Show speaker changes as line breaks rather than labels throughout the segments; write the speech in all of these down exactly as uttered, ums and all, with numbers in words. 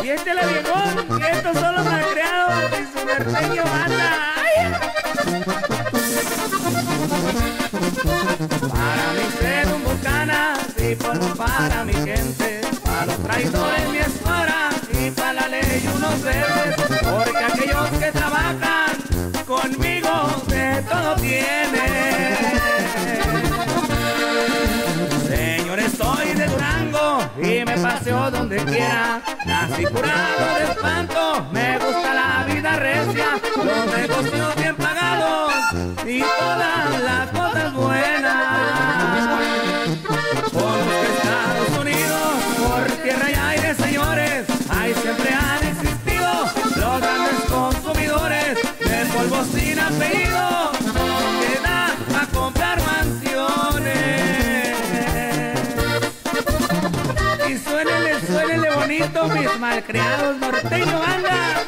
Siéntela, viejón, que estos son los malcriados y su norteño banda. ¡Ay! Para mis redumbucanas y por para mi gente, para los traidores mi escuadra y para la ley unos verdes, porque aquellos que trabajan conmigo de todo tienen. Señores, soy de Durango y me paseo donde quiera, nací curado de espanto, me gusta la vida recia, los negocios bien pagados y todas las cosas buenas. Por los Estados Unidos, por tierra y aire, señores, ahí siempre han existido los grandes consumidores de polvo sin apellido que da a comprar mansiones. Y suénele, suénele bonito, mis malcriados norteño banda.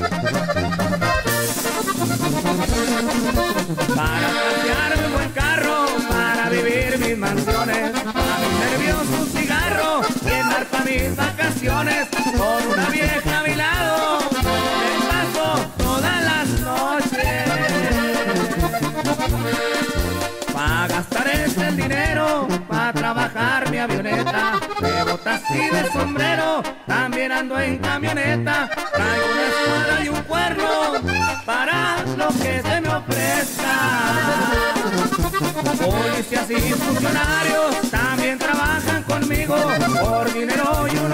Para pasearme un buen carro, para vivir mis mansiones, a mis nervios un cigarro y andar pa' mis vacaciones, con una vieja a mi lado, me paso todas las noches. Pa' gastar este el dinero, pa' trabajar mi avioneta, de botas y de sombrero, también ando en camioneta, traigo una espada y un cuerno para lo que se me ofrezca. Policías y funcionarios también trabajan conmigo por dinero y un